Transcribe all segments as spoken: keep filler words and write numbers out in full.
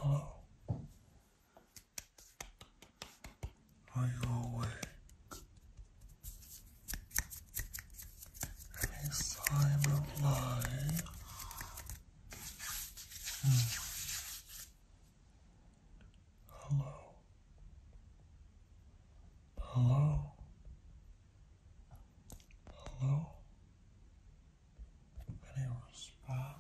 Hello? Are you awake? Any sign of life? Hmm. Hello? Hello? Hello? Any response?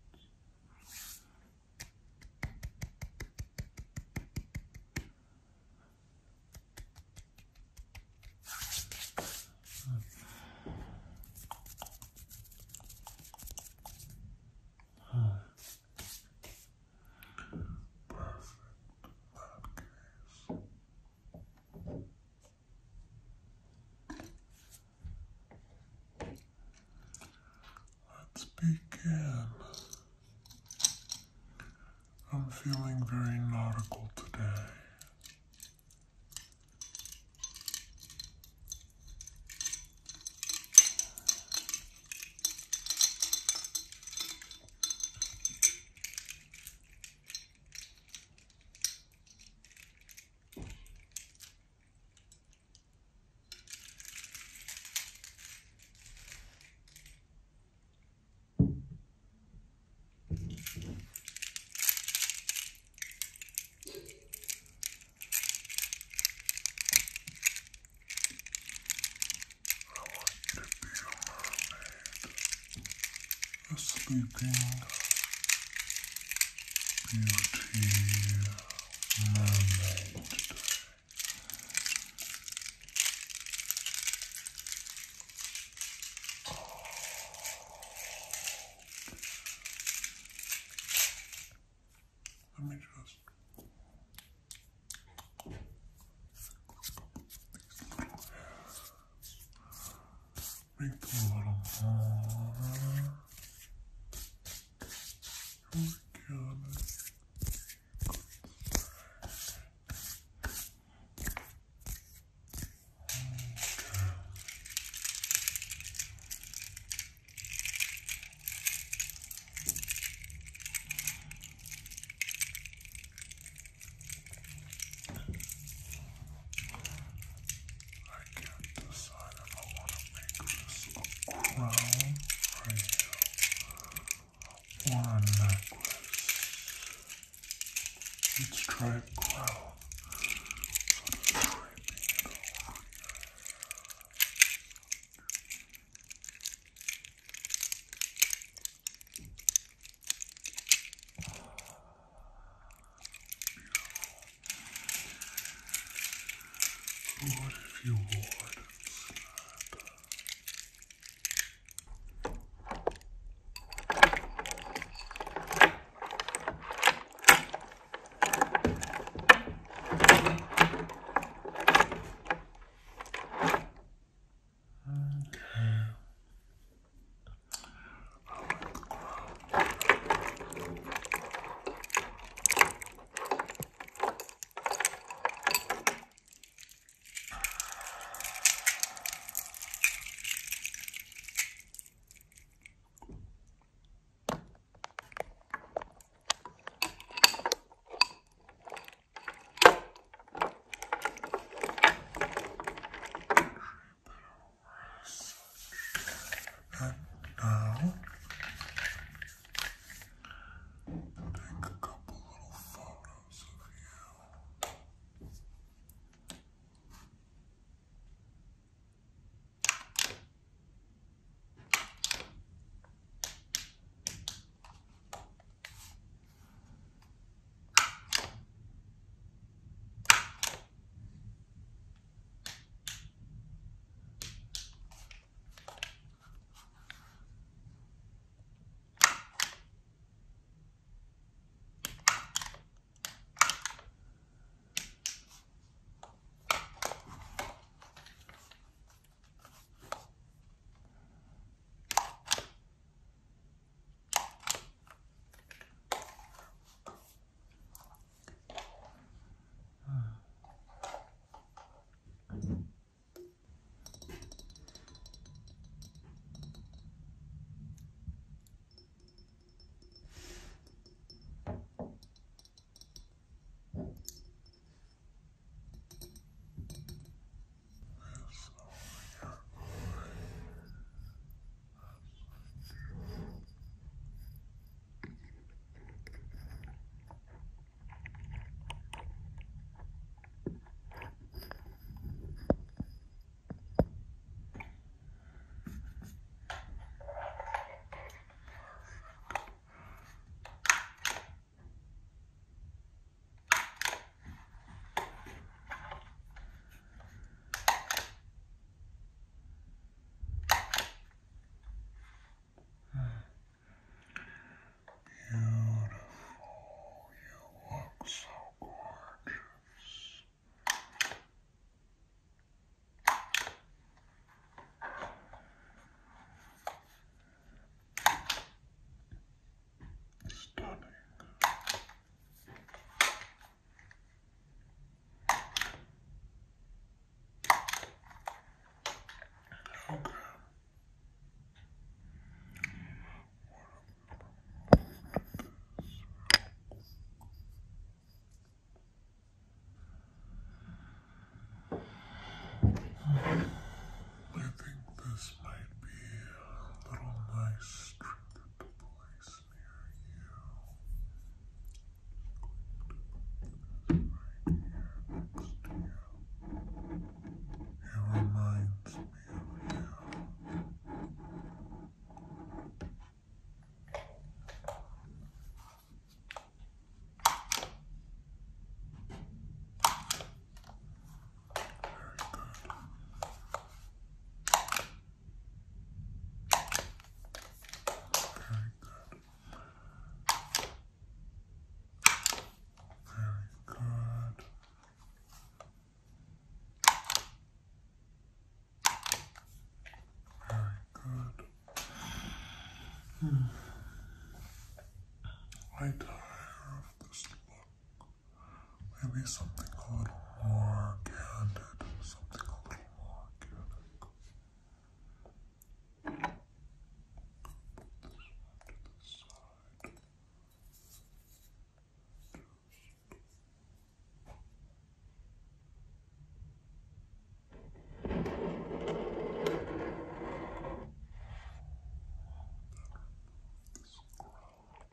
Let's begin. I'm feeling very nautical today. A sleeping beauty mermaid today. Let me just make them a little more. Here we go. Crown for you, or a necklace. Let's try a crown. So just draping it over your hair. Beautiful. What if you wore it instead? And now, take a couple little photos of you. I tire of this look. Maybe something a little more candid, something a little more organic. Put this one to the side. This crown.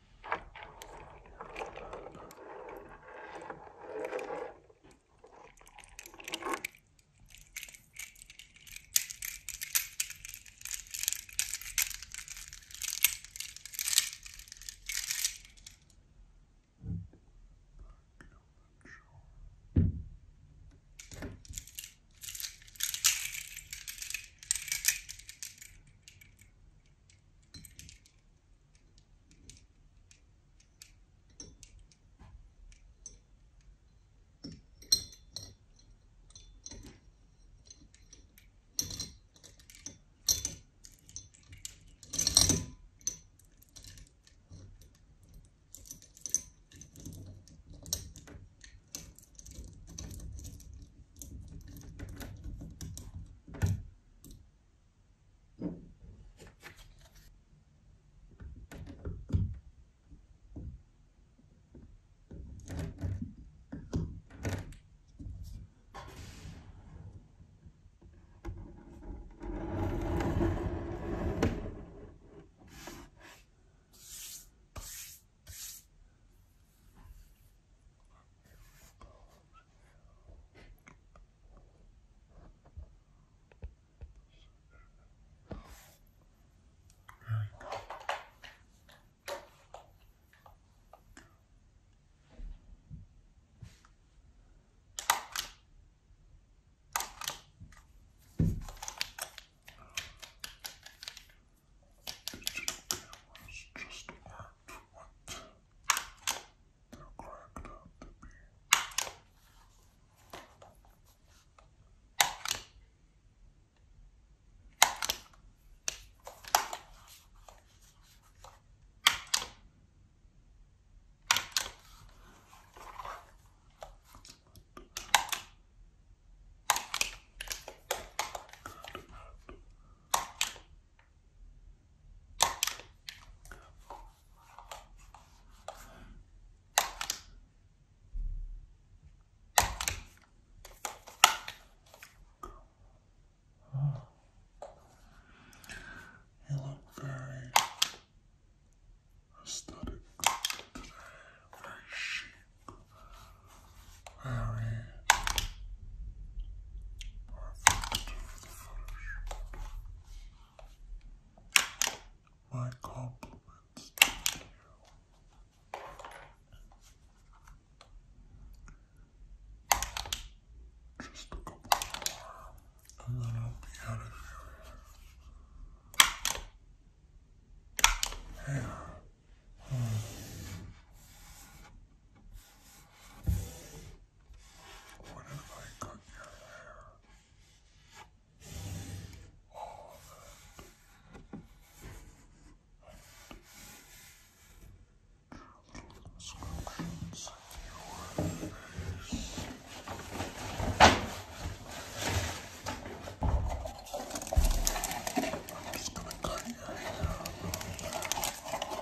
You look very aesthetic today, very chic, very perfect for the photo shoot. My compliments to you. Just a couple more, and then I'll be out of here. Hair. Hmm. What if I cut your hair? All of it. Little inscriptions in your face. I'm just gonna cut your hair.